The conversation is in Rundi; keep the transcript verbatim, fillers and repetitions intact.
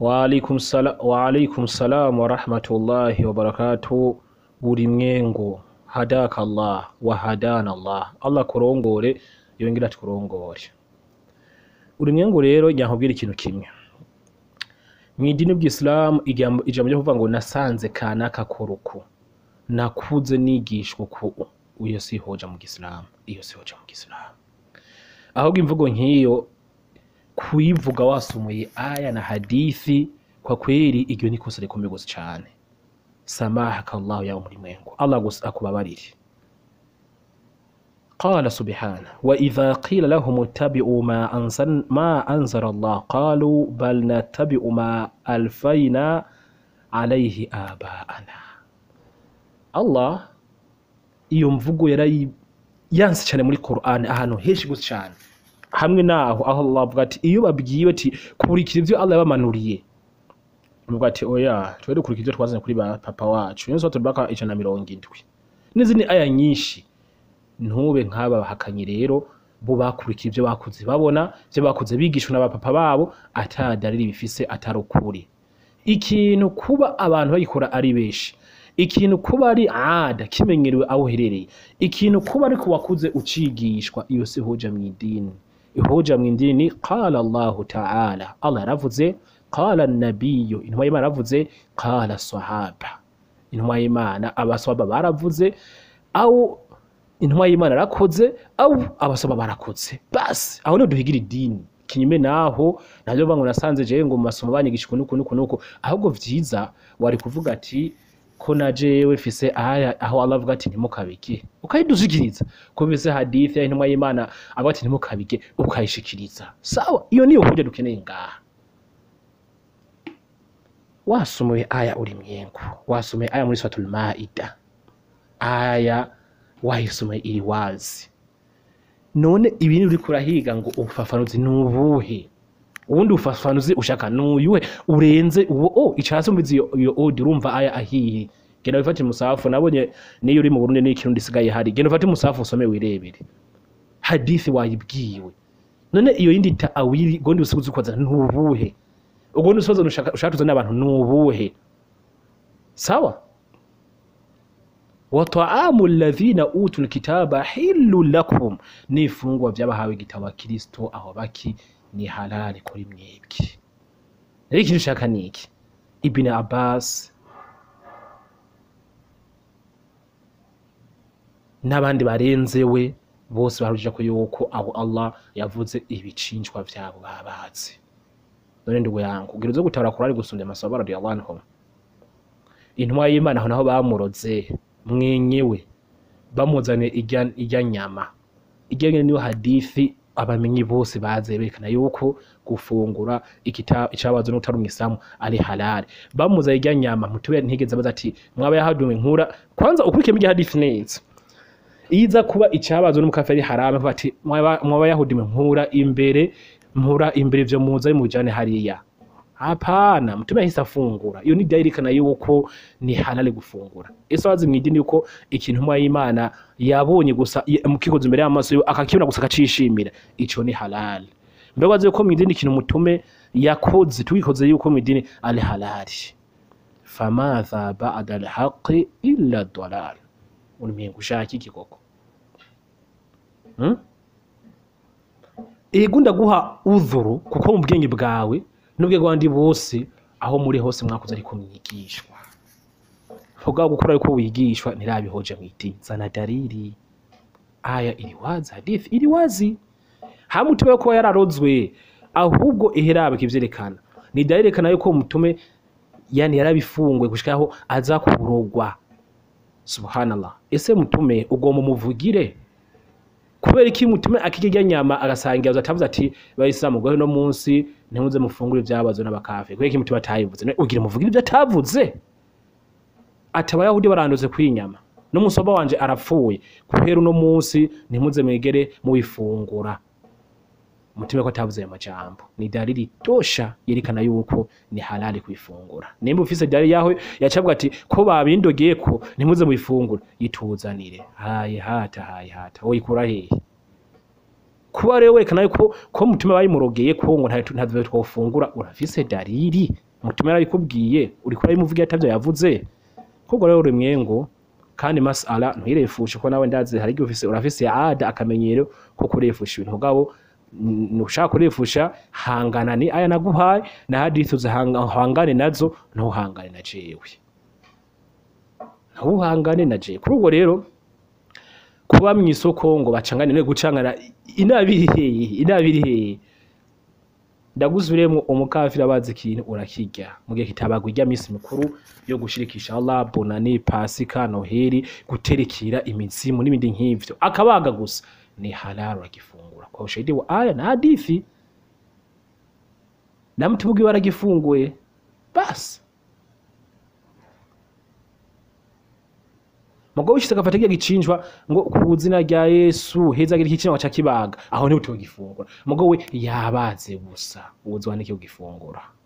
Wa alaikum salam wa alaikum salam wa rahmatullahi wa barakatuh. Uri mwengo hadaka Allah wa hadana Allah. Allah kurongore yongera tukurongore. Uri mwengo rero nyankubwira ikintu kimwe. Mwidini bw'Islam ijambo ryo kuvuga ngo nasanze kanaka koruko. Nakuze nigishwa ku uyo si hoja mu Islam, iyo si hoja mu Islam. Ahubwo imvugo nkiyo kuivuga wasumuye aya na hadithi kwa kweli iryo ni kosa rikomeye gose cyane. Samahaka Allah ya umrimwengo. Allah gusa akubabarire. قال سبحانه وإذا قيل لهم اتبعوا ما أنزل ما أنزل الله قالوا بل نتبع ما ألفينا عليه آباءنا. Allah iyo mvugo yarayi yanse cyane muri Qur'an ahantu heshi gose cyane. Hamwe naho aho Allah avuga ati iyo babwiye ati kurikira ivyo Allah yabamanuriye. Muvuga ati oya twere kurikira ivyo twazanye kuri ba papa wacu. Nizo tubaka ijana na mirongo indwi. N'izindi aya nyinshi. Ntube nk'aba bahakanye rero bo bakurikira ivyo bakuze babona ivyo bakuze bigishwa n'abapapa babo atadariri bifise atarukuri. Ikintu kuba abantu bayikora ari beshi, ikintu kuba ari ada kimenyerewe aho herereye, ikintu kuba ari kuwakuze ucigishwa, iyo si hoja mw'idini. Ihoja mw'idini qala Allah ta'ala, Allah yaravuze, qala an-nabiyyu, intumwa y'Imana yaravuze, qala sahaba, intumwa y'Imana abaswaba baravuze, au intumwa y'Imana rakoze au abasaba barakoze. Basi aho no duhigira idini. Kinyume naho navyo bango nasanze je ngo mu masomo banyigishwe nuko nuko nuko, ahubwo vyiza wari kuvuga ati ko najewe fise aya aho Allah avuga ati ntimukabike ukayiduzigiriza, ko bise hadithi ya intumwa y'Imana avuga ati ntimukabike ukayishikiriza. Sawa, iyo niyo hoja dukeneye ngaha. Wasumuye aya uri myengo, wasumuye aya muri suratul Maida, aya wahisumuye iri wazi. None ibintu uri kurahiga ngo ufafanuzi nubuhe? Ubundi ufafanuzi ushaka nuyuhe urenze uwo o icase mubizi iyo odi urumva aya ahiye. Genda wifate musafu, nabonye niyo uri mu Burundi n'ikintu ndisigaye hari. Genda wifate musafu usome wirebere. Hadithi wayibwiwe. None iyo yindi ta'awili gondi usukuza kwaza nubuhe? Ugondi usoza ushaka tuzana abantu nubuhe? Sawa? Wa ta'amu alladhina utul kitaba hillu lakum, nifungwa vyabahawe igitabo Kristo aho baki ni halali kuri mwebwe. Rero ikintu ushaka niki? Ibn Abbas n'abandi barenzewe bose barujija ko yuko aho Allah yavuze ibicinjwa vyabo babazi. None ndi yangu ugira zo gutabara Qur'ani gusunde masaba radiyallahu anhum. Intumwa y'Imana aho naho bamuroze mwenyewe bamuzane ijya ijya nyama. Ijya nyene niyo hadithi abamenyi bose baze berekana yuko gufungura ikita icabazo no tarumwisamu ari halal. Bamuza ijya nyama mutube ntigeze baza ati mwaba yahaduwe nkura kwanza ukurikije mu hadithi neza. Iza kuba icabazo no mukafari harama bati mwaba yahudiwe nkura imbere mpura imbere vyo muza mu bijane hariya. Hapana, mtume ahise afungura. Iyo ni dirikana yuko ni halali gufungura. Ese wazi mwidini yuko ikintu intumwa y'Imana yabonye gusa mukikoze imbere y'amaso yo akakibona gusa akacishimira, ico ni halal. Mbe wazi yuko mwidini ikintu mutume yakoze tugikoze yuko mwidini ali halali. Famadha ba'da al-haqqi illa ad-dalal. Unimengo ushaki kikoko. Hmm? Ego ndaguha udhuru kuko mu bwenge bwawe nubwe gwandi bose aho muri hose mwakuze ariko mwigishwa. Vuga gukora yuko wigishwa nirabihoje mwiti zana dalili. Aya iri wazi, hadithi iri wazi. Hamutube ko yararozwe ahubwo iherabe kivyerekana. Ni dalili yuko mutume yani yarabifungwe gushikaho aza kurogwa. Subhanallah. Ese mutume ugomba muvugire kubera iki mutume akijya nyama agasangira atavuze ati bayisilamu gwe no munsi ntimuze mufungure vyabazo n'abakafe. Kubera iki mutume atayivuze ugira muvugire ivyo atavuze? Atabayahudi barandoze kwinyama no musoba wanje arapfuye kubera no munsi ntimuze mwegere mubifungura. Mutume ko atavuze ayo majambo ni dalili tosha yerekana yuko ni halali kwifungura. Nimba ufise dalili yaho yacabwa ati ko babindogeye ko ntimuze mubifungura, yituzanire. Haye hata haye hata oyikura hehe? Kuba rero werekana yuko ko mutume bayimurogeye ko ngo ntavyo twofungura, urafise dalili? mutume yarabikubwiye uri kuri muvuga atavyo yavuze kuko rero remwengo kandi masala ntirefushe ko nawe ndazi hari igihe ufise urafise ada akamenyero ko kurefusha ibintu gabo nushaka kurefusha hangana ni aya naguhaye na hadithu zahangane nazo no hangane na jewe no hangane na jewe kuri ubwo rero kuba mwisoko ngo bacangane no gucangana inabiri hehe inabiri hehe ndaguzuremo umukafira bazi ikintu urakirya mu gihe kitabagwa irya minsi mikuru yo gushirikisha Allah bonane pasika noheri guterekira imizimu n'ibindi nk'ivyo akabaga gusa ni halal akifungura kwa ushahidi wa aya na hadithi na mtu mugi waragifunguye basi Mugo ushitse gafata kiya gicinjwa ngo kuzina rya Yesu heza gira ikintu cha kibaga aho ni utogifungura mugo we yabaze gusa uzwane cyo gifungura